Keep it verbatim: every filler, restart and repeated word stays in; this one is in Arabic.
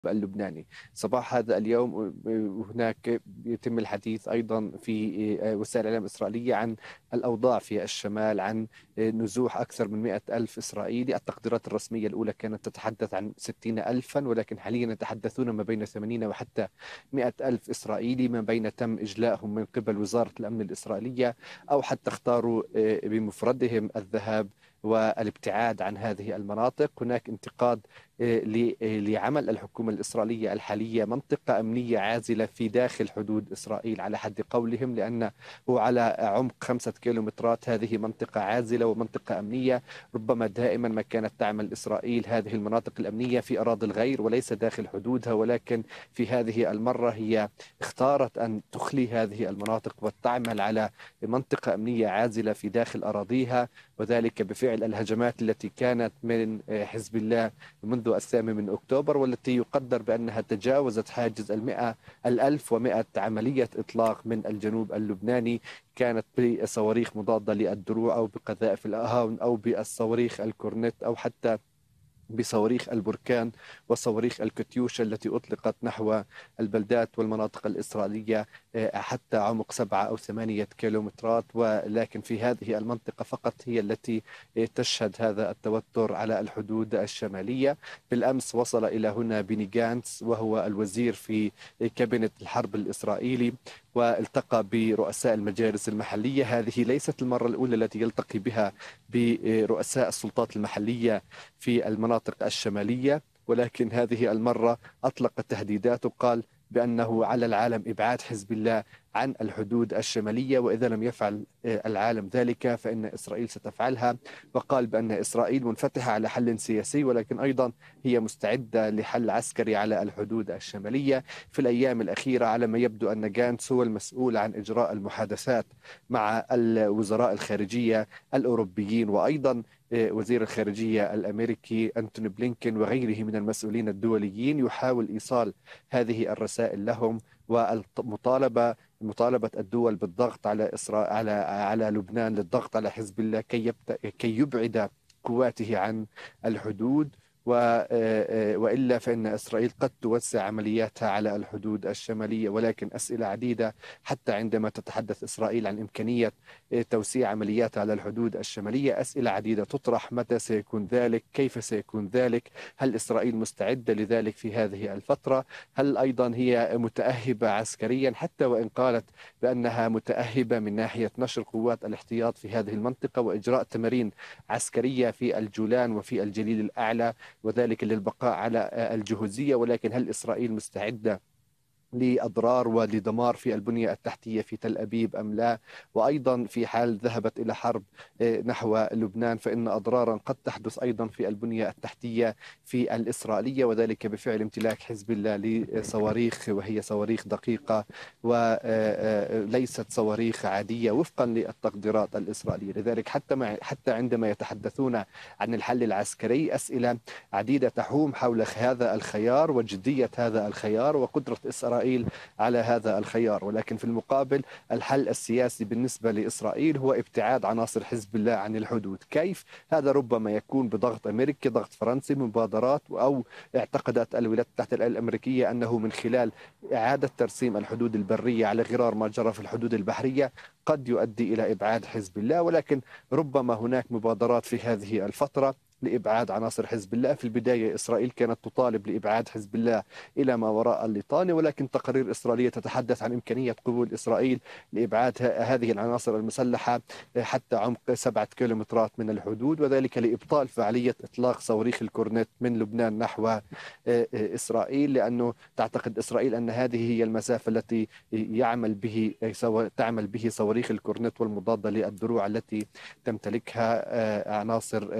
اللبناني. صباح هذا اليوم هناك يتم الحديث أيضا في وسائل الإعلام الإسرائيلية عن الأوضاع في الشمال، عن نزوح أكثر من مئة ألف إسرائيلي. التقديرات الرسمية الأولى كانت تتحدث عن ستين ألفا، ولكن حاليا يتحدثون ما بين ثمانين وحتى مئة ألف إسرائيلي، ما بين تم إجلائهم من قبل وزارة الأمن الإسرائيلية أو حتى اختاروا بمفردهم الذهاب والابتعاد عن هذه المناطق. هناك انتقاد لعمل الحكومة الإسرائيلية الحالية، منطقة أمنية عازلة في داخل حدود إسرائيل على حد قولهم، لأنه على عمق خمسة كيلومترات. هذه منطقة عازلة ومنطقة أمنية. ربما دائما ما كانت تعمل إسرائيل هذه المناطق الأمنية في أراضي الغير وليس داخل حدودها، ولكن في هذه المرة هي اختارت أن تخلي هذه المناطق وتعمل على منطقة أمنية عازلة في داخل أراضيها، وذلك بفعل الهجمات التي كانت من حزب الله منذ الثامن من أكتوبر، والتي يقدر بأنها تجاوزت حاجز المئة الألف ومئة عملية إطلاق من الجنوب اللبناني، كانت بصواريخ مضادة للدروع أو بقذائف الأهاون أو بالصواريخ الكورنت أو حتى بصواريخ البركان وصواريخ الكتيوشا التي أطلقت نحو البلدات والمناطق الإسرائيلية حتى عمق سبعة أو ثمانية كيلومترات. ولكن في هذه المنطقة فقط هي التي تشهد هذا التوتر على الحدود الشمالية. بالأمس وصل إلى هنا بيني جانتس وهو الوزير في كابينة الحرب الإسرائيلي، والتقى برؤساء المجالس المحلية. هذه ليست المرة الأولى التي يلتقي بها برؤساء السلطات المحلية في المناطق الشمالية، ولكن هذه المرة أطلق تهديدات وقال بأنه على العالم إبعاد حزب الله عن الحدود الشمالية، وإذا لم يفعل العالم ذلك فإن إسرائيل ستفعلها. وقال بأن إسرائيل منفتحة على حل سياسي، ولكن أيضا هي مستعدة لحل عسكري على الحدود الشمالية. في الأيام الأخيرة على ما يبدو أن جانتس هو المسؤول عن إجراء المحادثات مع الوزراء الخارجية الأوروبيين، وأيضا وزير الخارجية الأمريكي أنتوني بلينكين وغيره من المسؤولين الدوليين، يحاول إيصال هذه الرسائل لهم والمطالبة مطالبة الدول بالضغط على إسرائيل على على لبنان، للضغط على حزب الله كي يبت... كي يبعد قواته عن الحدود، و... وإلا فإن إسرائيل قد توسع عملياتها على الحدود الشمالية. ولكن أسئلة عديدة حتى عندما تتحدث إسرائيل عن إمكانية توسيع عملياتها على الحدود الشمالية، أسئلة عديدة تطرح: متى سيكون ذلك؟ كيف سيكون ذلك؟ هل إسرائيل مستعدة لذلك في هذه الفترة؟ هل أيضا هي متأهبة عسكريا، حتى وإن قالت بأنها متأهبة من ناحية نشر قوات الاحتياط في هذه المنطقة وإجراء تمارين عسكرية في الجولان وفي الجليل الأعلى، وذلك للبقاء على الجهوزية؟ ولكن هل إسرائيل مستعدة لأضرار ولدمار في البنية التحتية في تل أبيب أم لا؟ وأيضا في حال ذهبت إلى حرب نحو لبنان فإن أضرارا قد تحدث أيضا في البنية التحتية في الإسرائيلية، وذلك بفعل امتلاك حزب الله لصواريخ، وهي صواريخ دقيقة وليست صواريخ عادية وفقا للتقديرات الإسرائيلية. لذلك حتى مع حتى عندما يتحدثون عن الحل العسكري، أسئلة عديدة تحوم حول هذا الخيار وجدية هذا الخيار وقدرة إسرائيل على هذا الخيار. ولكن في المقابل الحل السياسي بالنسبة لإسرائيل هو ابتعاد عناصر حزب الله عن الحدود. كيف؟ هذا ربما يكون بضغط أمريكي، ضغط فرنسي، مبادرات، أو اعتقدت الولايات المتحدة الأمريكية أنه من خلال إعادة ترسيم الحدود البرية على غرار ما جرى في الحدود البحرية قد يؤدي إلى إبعاد حزب الله. ولكن ربما هناك مبادرات في هذه الفترة لإبعاد عناصر حزب الله. في البداية إسرائيل كانت تطالب لإبعاد حزب الله إلى ما وراء الليطانة، ولكن تقارير إسرائيلية تتحدث عن إمكانية قبول إسرائيل لإبعاد هذه العناصر المسلحة حتى عمق سبعة كيلومترات من الحدود، وذلك لإبطال فعالية إطلاق صواريخ الكورنت من لبنان نحو إسرائيل، لأنه تعتقد إسرائيل أن هذه هي المسافة التي يعمل به تعمل به صواريخ الكورنت والمضادة للدروع التي تمتلكها عناصر